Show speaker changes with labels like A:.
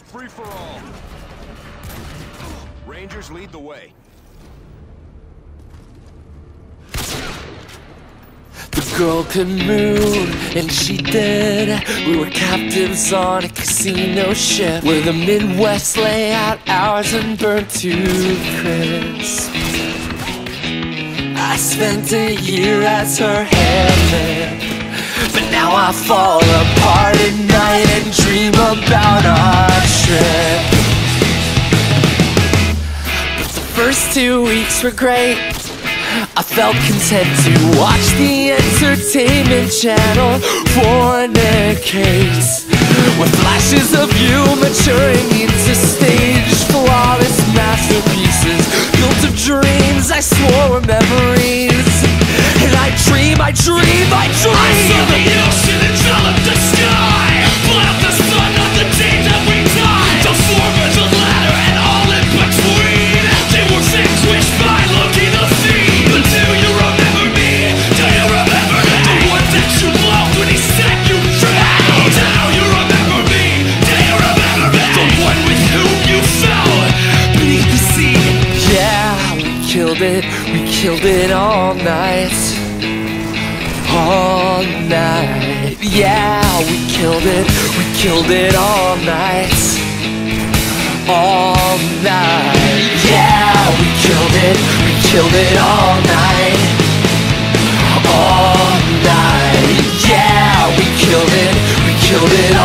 A: Free for all. Rangers lead the way.
B: The girl could move, and she did. We were captives on a casino ship where the Midwest lay out hours and burnt to the crisp. I spent a year as her handmaid, but now I fall apart at night and dream about our trip. But the first 2 weeks were great. I felt content to watch the entertainment channel fornicate, with flashes of you maturing into staged flawless masterpieces, built of dreams I swore were memories. And I dream I saw the ocean envelop the sky, pull out the sun on the day that we died. The former, the latter, and all in between, they were vanquished by looking the theme. But do you remember me? Do you remember me? The one that you loved when he set you free. Do you remember me? Do you remember me? The one with whom you fell beneath the sea. Yeah, we killed it all night. All night, yeah, we killed it all night. All night, yeah, we killed it all night. All night, yeah, we killed it